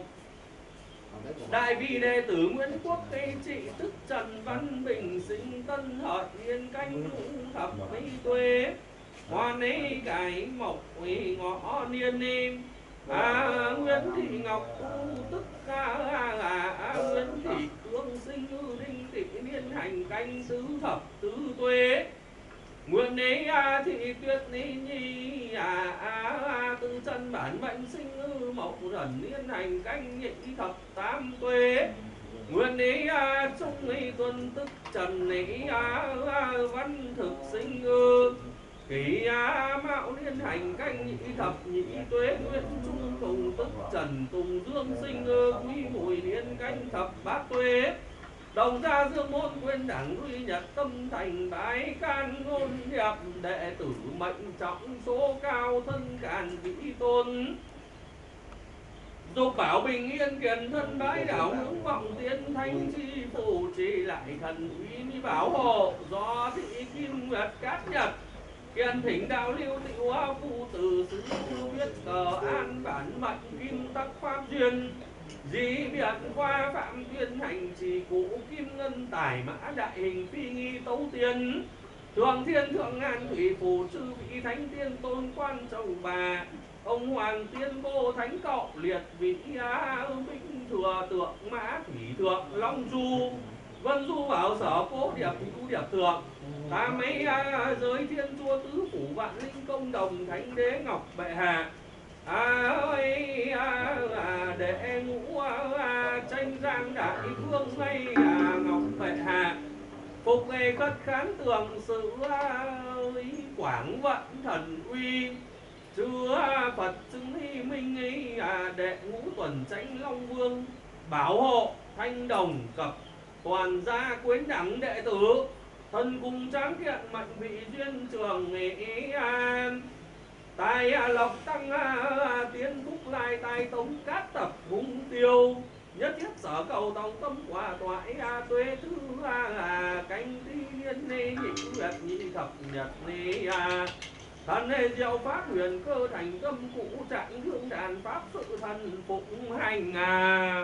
đại vị đệ tử Nguyễn Quốc cây trị tức Trần Văn Bình sinh tân hợi yên canh ngũ thập mấy tuế hoa ấy cải mộc uy ngõ niên niên à, Nguyễn Thị Ngọc tu tức a à, à, Nguyễn Thị Cương sinh ư đinh thị niên hành canh tứ thập tứ tuế nguyện ấy à, thị tuyết ni nhi à, à, à, từ chân bản mệnh sinh ư mậu dần niên hành canh nhị thập tám tuế nguyện ấy à, trung ấy tuân tức trần ấy à, à, văn thực sinh ư kỷ à, mạo niên hành canh nhị thập nhị tuế nguyện trung tùng tức trần tùng dương sinh ư quý mùi niên canh thập bát tuế đồng gia dương môn quyên đảng duy nhật tâm thành bái can ngôn hiệp đệ tử mệnh trọng số cao thân càn vĩ tôn dục bảo bình yên kiền thân bái đảo hướng vọng tiên thanh chi phù trì lại thần uy mi bảo hộ do thị kim nguyệt cát nhật kiền thỉnh đạo lưu tịu hoa phu từ xứ viết cờ an bản mệnh kim tắc pháp duyên dĩ biệt qua phạm tuyên hành trì cũ kim ngân tài mã đại hình phi nghi tấu tiên thượng thiên thượng ngàn thủy phù chư vị thánh tiên tôn quan châu bà ông hoàng tiên cô thánh cậu liệt vị á vĩnh thừa tượng mã thủy thượng long du vân du bảo sở cố điệp hữu điệp thượng ta mấy giới thiên chúa tứ phủ vạn linh công đồng thánh đế ngọc bệ hạ à ơi à, à, để ngũ à, tranh giang đại vương ngay à, ngọc bệ hạ phục nghề cất khán tường sự ơi quảng vận thần uy chứa Phật chứng hy minh ấy à, đệ ngũ tuần chánh long vương bảo hộ thanh đồng cập toàn gia quyến đẳng đệ tử thần cùng tráng kiện mệnh vị duyên trường nghệ an tài à, lộc tăng à, tiến phúc lai tài tống cát tập hung tiêu nhất thiết sở cầu tòng tâm quả toại à, tuế thứ à, à, canh ti niên nê nhị nguyệt nhị thập nhật nê à, thần hề diệu pháp huyền cơ thành tâm cụ trạng hương đàn pháp sự thần phụng hành à.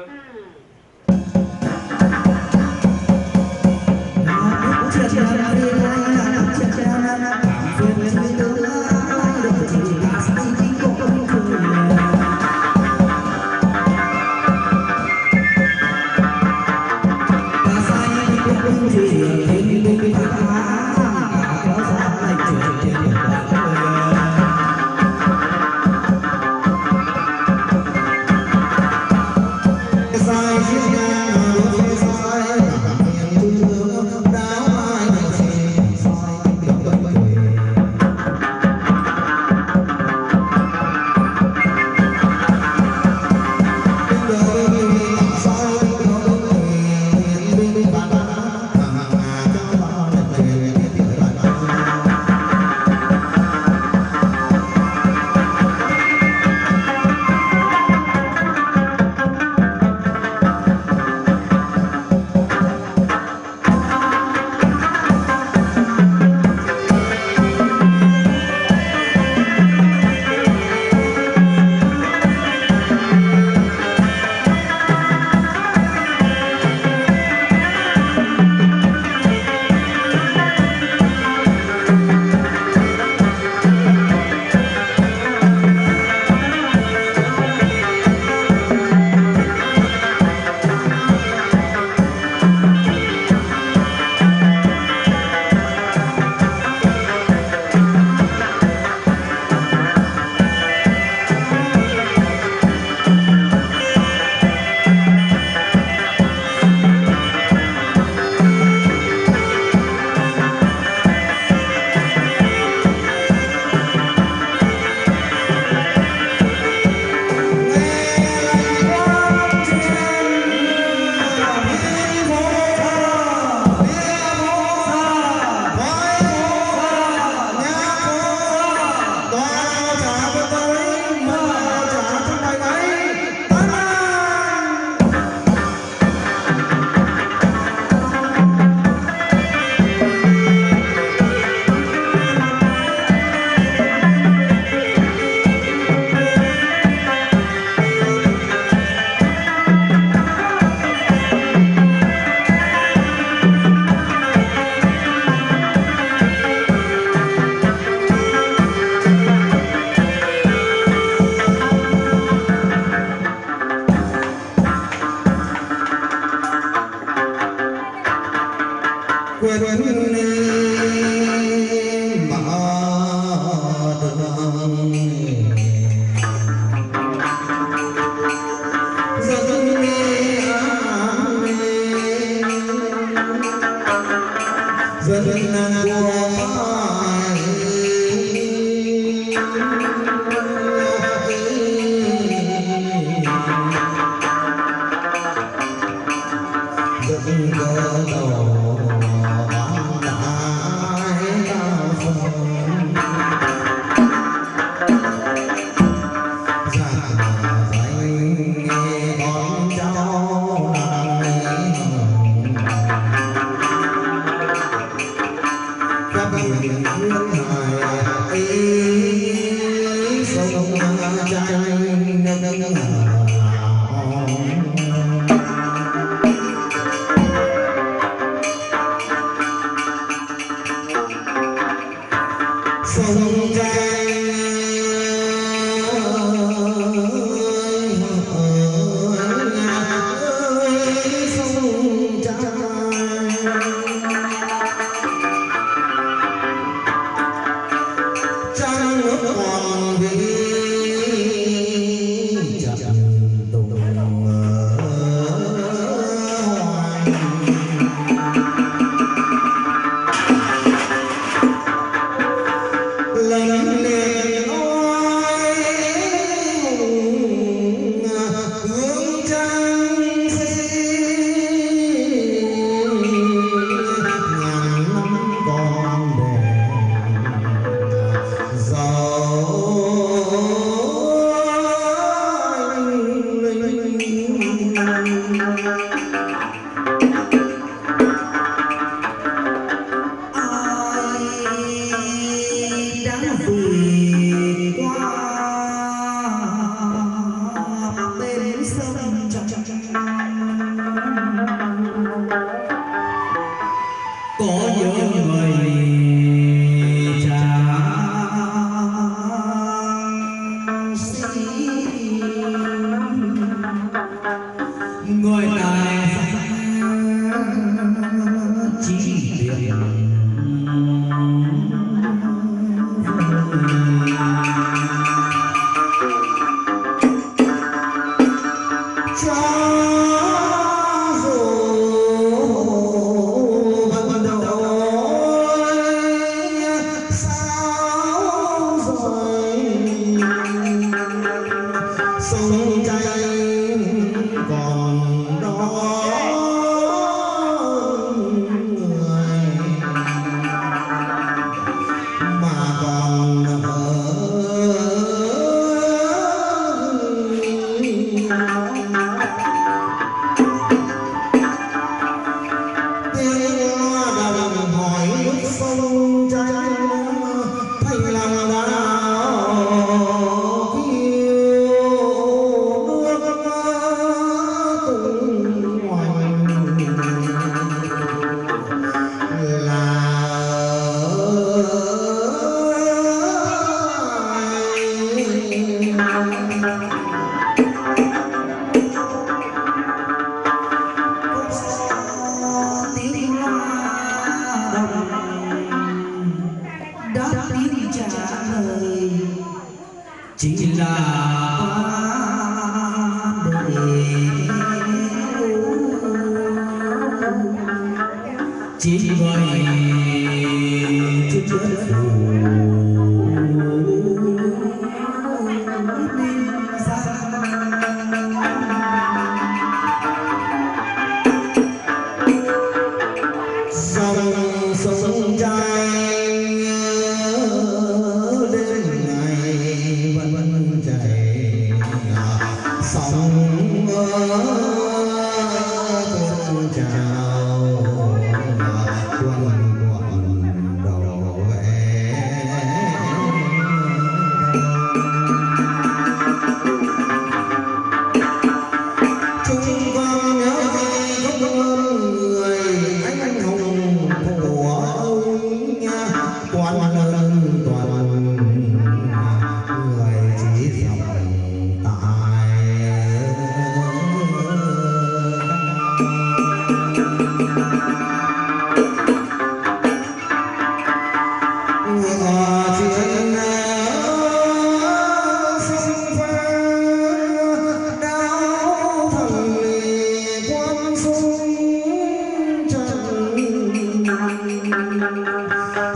Hãy subscribe cho kênh Ghiền Mì Gõ để không bỏ lỡ những video hấp dẫn.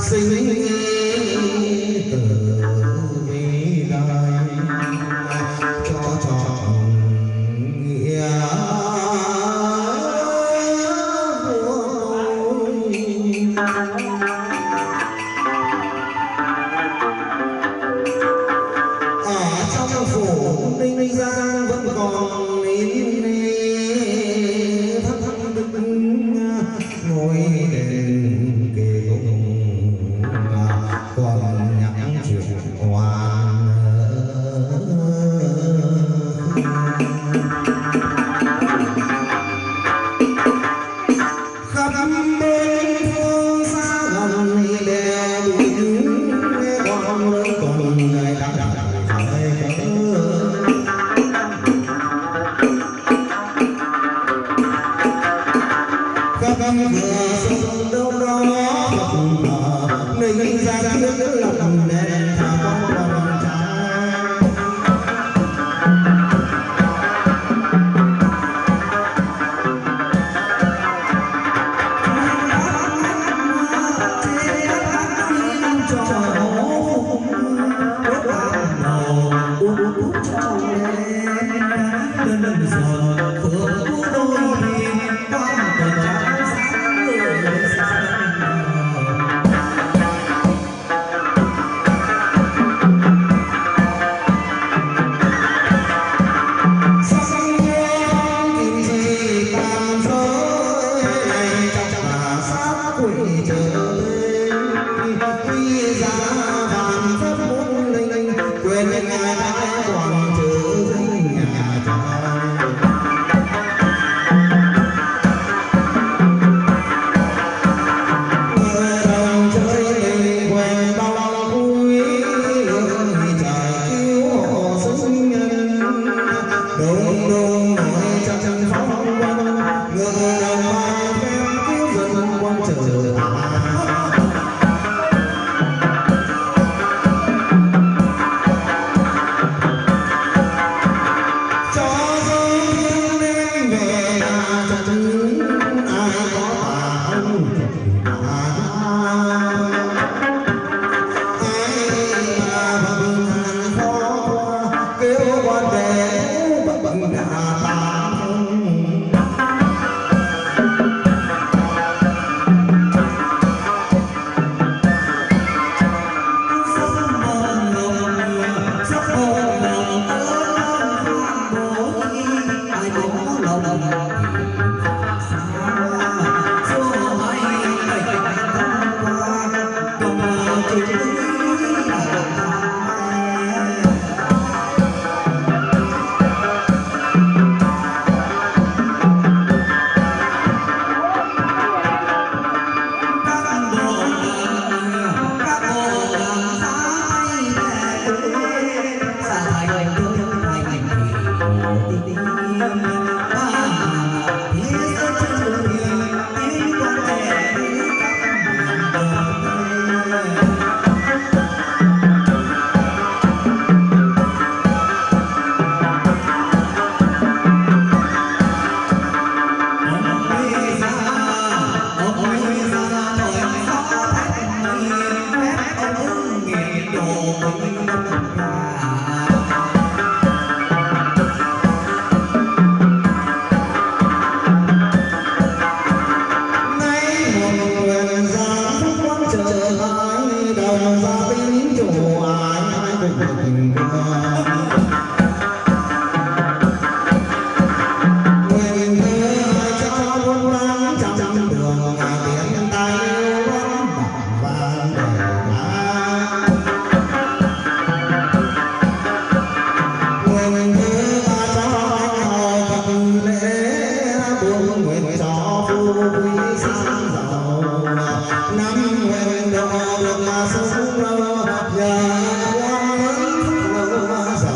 Hãy subscribe cho kênh Ghiền Mì Gõ để không bỏ lỡ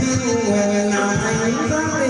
nguyện là thành ra